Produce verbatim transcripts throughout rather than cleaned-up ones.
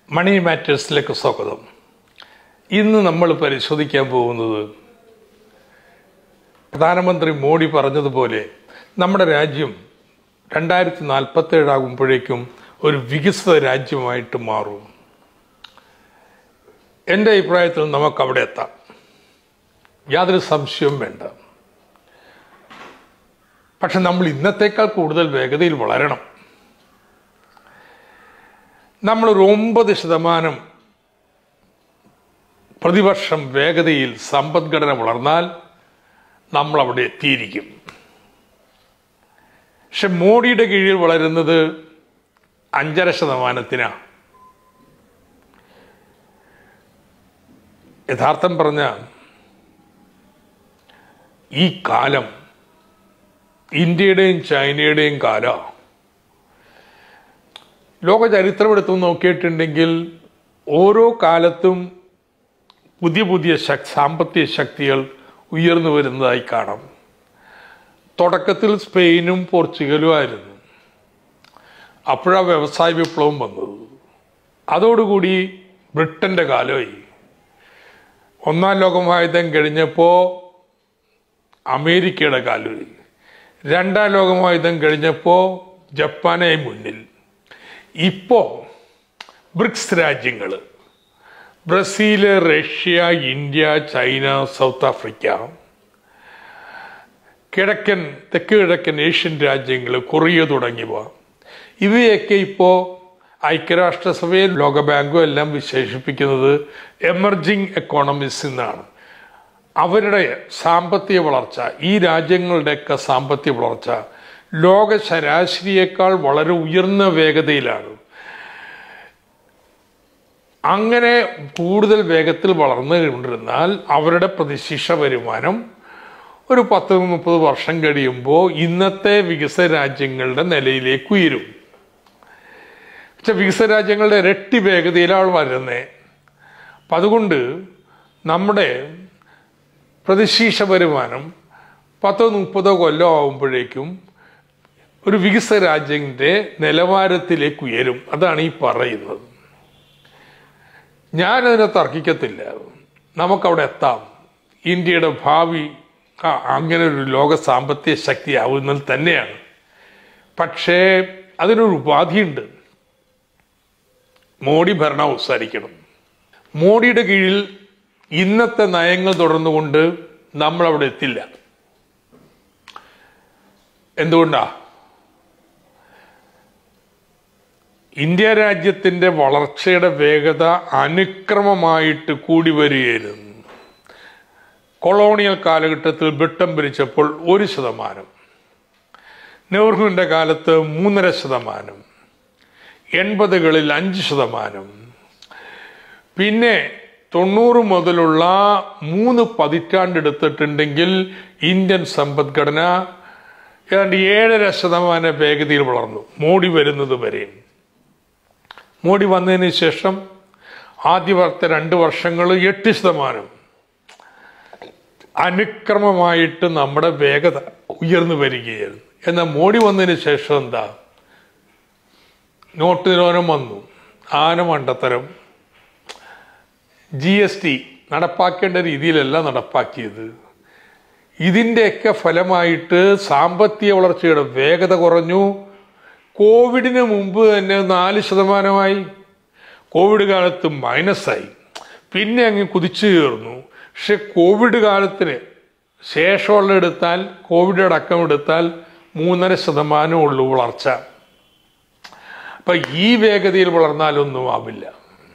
മണി മാറ്റേഴ്സിലേക്ക് സ്വാഗതം. ഇന്ന് നമ്മൾ പരിശോധിക്കാൻ പോകുന്നത് പ്രധാനമന്ത്രി മോഡി പറഞ്ഞതുപോലെ നമ്മുടെ രാജ്യം രണ്ടായിരത്തി നാൽപ്പത്തി ഏഴാകുമ്പോഴേക്കും ഒരു വികസിത രാജ്യമായിട്ട് മാറും. എൻ്റെ അഭിപ്രായത്തിൽ നമുക്ക് അവിടെ എത്താം, യാതൊരു സംശയവും വേണ്ട. പക്ഷെ നമ്മൾ ഇന്നത്തേക്കാൾ കൂടുതൽ വേഗതയിൽ വളരണം. നമ്മളൊരു ഒമ്പത് ശതമാനം പ്രതിവർഷം വേഗതയിൽ സമ്പദ്ഘടന വളർന്നാൽ നമ്മൾ അവിടെ എത്തിയിരിക്കും. പക്ഷെ മോഡിയുടെ കീഴിൽ വളരുന്നത് അഞ്ചര ശതമാനത്തിനാണ്. യഥാർത്ഥം പറഞ്ഞ ഈ കാലം ഇന്ത്യയുടെയും ചൈനയുടെയും കാലം. ലോക ചരിത്രം എടുത്തു നോക്കിയിട്ടുണ്ടെങ്കിൽ ഓരോ കാലത്തും പുതിയ പുതിയ ശക് സാമ്പത്തിക ശക്തികൾ ഉയർന്നു വരുന്നതായി കാണാം. തുടക്കത്തിൽ സ്പെയിനും പോർച്ചുഗലും ആയിരുന്നു. അപ്പോഴാണ് വ്യവസായ വിപ്ലവം വന്നത്. അതോടുകൂടി ബ്രിട്ടൻ്റെ കാലമായി. ഒന്നാം ലോകമഹായുദ്ധം കഴിഞ്ഞപ്പോൾ അമേരിക്കയുടെ കാലമായി. രണ്ടാം ലോകമഹായുദ്ധം കഴിഞ്ഞപ്പോൾ ജപ്പാനായി മുന്നിൽ. ഇപ്പോൾ ബ്രിക്സ് രാജ്യങ്ങൾ Brazil, Russia, India, China, South Africa, കിഴക്കൻ തെക്ക് കിഴക്കൻ ഏഷ്യൻ രാജ്യങ്ങൾ, കൊറിയ തുടങ്ങിയവ, ഇവയൊക്കെ ഇപ്പോൾ ഐക്യരാഷ്ട്രസഭയും ലോകബാങ്കും എല്ലാം വിശേഷിപ്പിക്കുന്നത് എമർജിങ് എക്കോണമീസ് എന്നാണ്. അവരുടെ സാമ്പത്തിക വളർച്ച, ഈ രാജ്യങ്ങളുടെയൊക്കെ സാമ്പത്തിക വളർച്ച ലോക ശരാശരിയേക്കാൾ വളരെ ഉയർന്ന വേഗതയിലാണ്. അങ്ങനെ കൂടുതൽ വേഗത്തിൽ വളർന്നു കൊണ്ടിരുന്നാൽ അവരുടെ പ്രതിശീർഷ വരുമാനം ഒരു പത്ത് മുപ്പത് വർഷം കഴിയുമ്പോൾ ഇന്നത്തെ വികസിത രാജ്യങ്ങളുടെ നിലയിലേക്ക് ഉയരും. പക്ഷെ വികസിത രാജ്യങ്ങളുടെ ഇരട്ടി വേഗതയിലാണ് വരുന്നത്. അപ്പം അതുകൊണ്ട് നമ്മുടെ പ്രതിശീർഷ വരുമാനം പത്തോ മുപ്പതോ കൊല്ലം ആകുമ്പോഴേക്കും ഒരു വികസിത രാജ്യത്തിന്റെ നിലവാരത്തിലേക്ക് ഉയരും. അതാണ് ഈ പറയുന്നത്. ഞാനതിനെ തർക്കിക്കത്തില്ല. നമുക്കവിടെ എത്താം. ഇന്ത്യയുടെ ഭാവി അങ്ങനെ ഒരു ലോക സാമ്പത്തിക ശക്തിയാവുന്നത് തന്നെയാണ്. പക്ഷേ അതിനൊരു ഉപാധിയുണ്ട്. മോഡി ഭരണം അവസാനിക്കണം. മോഡിയുടെ കീഴിൽ ഇന്നത്തെ നയങ്ങൾ തുടർന്നുകൊണ്ട് നമ്മളവിടെ എത്തില്ല. എന്തുകൊണ്ടാ? ഇന്ത്യ രാജ്യത്തിന്റെ വളർച്ചയുടെ വേഗത അനുക്രമമായിട്ട് കൂടി വരികയായിരുന്നു. കൊളോണിയൽ കാലഘട്ടത്തിൽ ബ്രിട്ടൻ ഭരിച്ചപ്പോൾ ഒരു ശതമാനം, നെഹ്റുവിൻ്റെ കാലത്ത് മൂന്നര ശതമാനം, എൺപതുകളിൽ അഞ്ച് ശതമാനം, പിന്നെ തൊണ്ണൂറ് മുതലുള്ള മൂന്ന് പതിറ്റാണ്ടെടുത്തിട്ടുണ്ടെങ്കിൽ ഇന്ത്യൻ സമ്പദ്ഘടന ഏതാണ്ട് ഏഴര ശതമാനം വേഗതയിൽ വളർന്നു മോഡി വരുന്നത് വരെ. മോഡി വന്നതിന് ശേഷം ആദ്യ വർഷത്തെ രണ്ട് വർഷങ്ങൾ എട്ട് ശതമാനം അനുക്രമമായിട്ട് നമ്മുടെ വേഗത ഉയർന്നു വരികയായിരുന്നു. എന്നാൽ മോഡി വന്നതിന് ശേഷം എന്താ? നോട്ട് നിരോധനം വന്നു, ആന മണ്ടത്തരം, ജി എസ് ടി നടപ്പാക്കേണ്ട രീതിയിലല്ല നടപ്പാക്കിയത്. ഇതിൻ്റെയൊക്കെ ഫലമായിട്ട് സാമ്പത്തിക വളർച്ചയുടെ വേഗത കുറഞ്ഞു. കോവിഡിന് മുമ്പ് തന്നെ നാല് ശതമാനമായി, കോവിഡ് കാലത്ത് മൈനസായി, പിന്നെ അങ്ങ് കുതിച്ചു കയറുന്നു. പക്ഷെ കോവിഡ് കാലത്തിന് ശേഷമുള്ള എടുത്താൽ, കോവിഡ് അടക്കം എടുത്താൽ മൂന്നര ശതമാനം ഉള്ളൂ വളർച്ച. അപ്പം ഈ വേഗതയിൽ വളർന്നാലൊന്നും ആവില്ല.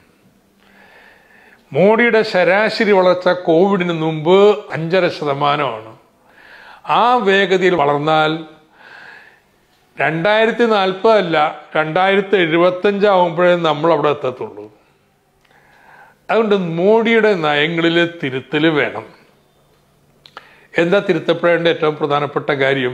മോഡിയുടെ ശരാശരി വളർച്ച കോവിഡിന് മുമ്പ് അഞ്ചര ശതമാനമാണ്. ആ വേഗതയിൽ വളർന്നാൽ രണ്ടായിരത്തി നാൽപ്പതല്ല രണ്ടായിരത്തി എഴുപത്തഞ്ചാവുമ്പോഴേ നമ്മൾ അവിടെ എത്തത്തുള്ളൂ. അതുകൊണ്ട് മോഡിയുടെ നയങ്ങളിൽ തിരുത്തൽ വേണം. എന്താ തിരുത്തപ്പെടേണ്ട ഏറ്റവും പ്രധാനപ്പെട്ട കാര്യം?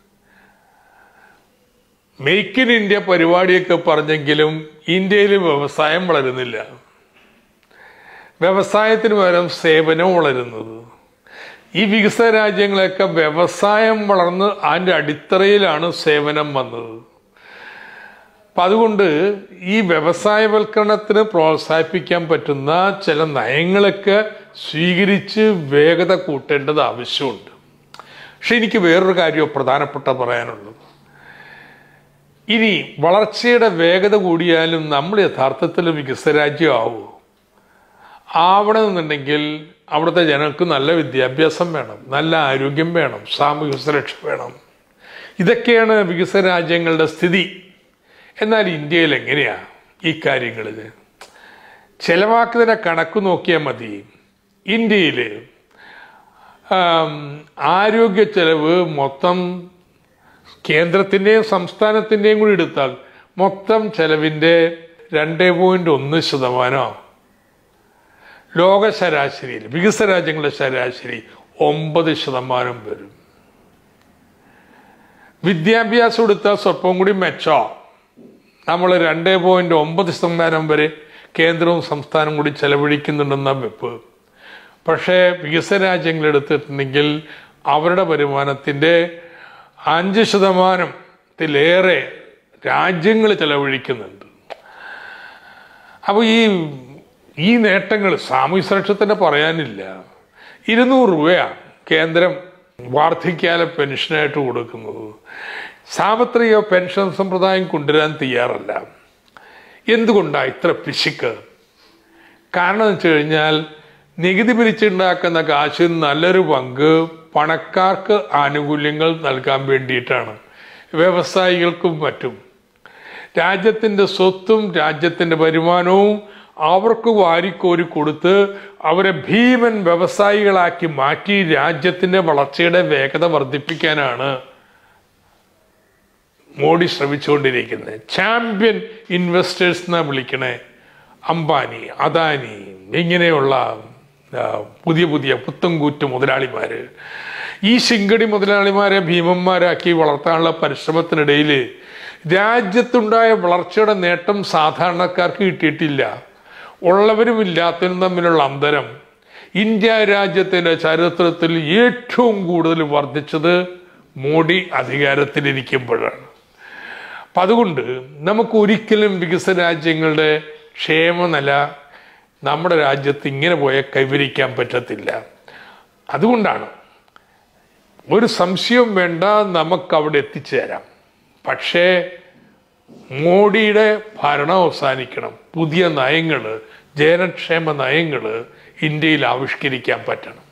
മേക്ക് ഇൻ ഇന്ത്യ പരിപാടിയൊക്കെ പറഞ്ഞെങ്കിലും ഇന്ത്യയിൽ വ്യവസായം വളരുന്നില്ല. വ്യവസായത്തിന് പകരം സേവനം വളരുന്നത്. ഈ വികസിത രാജ്യങ്ങളൊക്കെ വ്യവസായം വളർന്ന് അതിൻ്റെ അടിത്തറയിലാണ് സേവനം വന്നത്. അപ്പം അതുകൊണ്ട് ഈ വ്യവസായവൽക്കരണത്തിന് പ്രോത്സാഹിപ്പിക്കാൻ പറ്റുന്ന ചില നയങ്ങളൊക്കെ സ്വീകരിച്ച് വേഗത കൂട്ടേണ്ടത് ആവശ്യമുണ്ട്. പക്ഷെ എനിക്ക് വേറൊരു കാര്യം പ്രധാനപ്പെട്ട പറയാനുള്ളത്, ഇനി വളർച്ചയുടെ വേഗത കൂടിയാലും നമ്മൾ യഥാർത്ഥത്തിൽ വികസിത രാജ്യമാവുമോ? ആവണമെന്നുണ്ടെങ്കിൽ അവിടുത്തെ ജനങ്ങൾക്ക് നല്ല വിദ്യാഭ്യാസം വേണം, നല്ല ആരോഗ്യം വേണം, സാമൂഹ്യ സുരക്ഷ വേണം. ഇതൊക്കെയാണ് വികസിത രാജ്യങ്ങളുടെ സ്ഥിതി. എന്നാൽ ഇന്ത്യയിൽ എങ്ങനെയാണ് ഈ കാര്യങ്ങളിൽ? ചെലവാക്കുന്നതിനെ കണക്ക് നോക്കിയാൽ മതി. ഇന്ത്യയിൽ ആരോഗ്യ ചെലവ് മൊത്തം കേന്ദ്രത്തിൻ്റെയും സംസ്ഥാനത്തിൻ്റെയും കൂടി എടുത്താൽ മൊത്തം ചെലവിൻ്റെ രണ്ട് പോയിന്റ് ഒന്ന് ശതമാനം. ലോക ശരാശരിയിൽ വികസിത രാജ്യങ്ങളുടെ ശരാശരി ഒമ്പത് ശതമാനം വരും. വിദ്യാഭ്യാസം എടുത്താൽ സ്വല്പം കൂടി മെച്ചോ, നമ്മൾ രണ്ട് പോയിന്റ് ഒമ്പത് ശതമാനം വരെ കേന്ദ്രവും സംസ്ഥാനവും കൂടി ചെലവഴിക്കുന്നുണ്ടെന്ന വെപ്പ്. പക്ഷേ വികസിത രാജ്യങ്ങൾ എടുത്തിട്ടുണ്ടെങ്കിൽ അവരുടെ വരുമാനത്തിൻ്റെ അഞ്ച് ശതമാനത്തിലേറെ രാജ്യങ്ങൾ ചെലവഴിക്കുന്നുണ്ട്. അപ്പോൾ ഈ ഈ നേട്ടങ്ങൾ സാമൂഹ്യ സുരക്ഷത്തിന് പറയാനില്ല. ഇരുന്നൂറ് രൂപയാണ് കേന്ദ്രം വാർദ്ധക്യകാല പെൻഷനായിട്ട് കൊടുക്കുന്നത്. സാർവത്രിക പെൻഷൻ സമ്പ്രദായം കൊണ്ടുവരാൻ തയ്യാറല്ല. എന്തുകൊണ്ടാണ് ഇത്ര പിശുക്ക്? കാരണം എന്ന് വെച്ച് കഴിഞ്ഞാൽ നികുതി പിരിച്ചുണ്ടാക്കുന്ന കാശിൽ നല്ലൊരു പങ്ക് പണക്കാർക്ക് ആനുകൂല്യങ്ങൾ നൽകാൻ വേണ്ടിയിട്ടാണ്, വ്യവസായികൾക്കും മറ്റും. രാജ്യത്തിൻ്റെ സ്വത്തും രാജ്യത്തിൻ്റെ വരുമാനവും അവർക്ക് വാരിക്കോരി കൊടുത്ത് അവരെ ഭീമൻ വ്യവസായികളാക്കി മാറ്റി രാജ്യത്തിൻ്റെ വളർച്ചയുടെ വേഗത വർദ്ധിപ്പിക്കാനാണ് മോഡി ശ്രമിച്ചുകൊണ്ടിരിക്കുന്നത്. ചാമ്പ്യൻ ഇൻവെസ്റ്റേഴ്സ് എന്നാ വിളിക്കണേ. അംബാനി, അദാനി, ഇങ്ങനെയുള്ള പുതിയ പുതിയ പുത്തൻകൂറ്റ് മുതലാളിമാർ. ഈ ശിങ്കടി മുതലാളിമാരെ ഭീമന്മാരാക്കി വളർത്താനുള്ള പരിശ്രമത്തിനിടയിൽ രാജ്യത്തുണ്ടായ വളർച്ചയുടെ നേട്ടം സാധാരണക്കാർക്ക് കിട്ടിയിട്ടില്ല. ഉള്ളവരും ഇല്ലാത്തവരും തമ്മിലുള്ള അന്തരം ഇന്ത്യ രാജ്യത്തിൻ്റെ ചരിത്രത്തിൽ ഏറ്റവും കൂടുതൽ വർദ്ധിച്ചത് മോഡി അധികാരത്തിലിരിക്കുമ്പോഴാണ്. അപ്പം അതുകൊണ്ട് നമുക്ക് ഒരിക്കലും വികസിത രാജ്യങ്ങളുടെ ക്ഷേമനില നമ്മുടെ രാജ്യത്ത് ഇങ്ങനെ പോയാൽ കൈവരിക്കാൻ പറ്റത്തില്ല. അതുകൊണ്ടാണ് ഒരു സംശയവും വേണ്ട, നമുക്ക് അവിടെ എത്തിച്ചേരാം. പക്ഷേ മോഡിയുടെ ഭരണം അവസാനിക്കണം. പുതിയ നയങ്ങൾ, ജനക്ഷേമ നയങ്ങൾ ഇന്ത്യയിൽ ആവിഷ്കരിക്കാൻ പറ്റണം.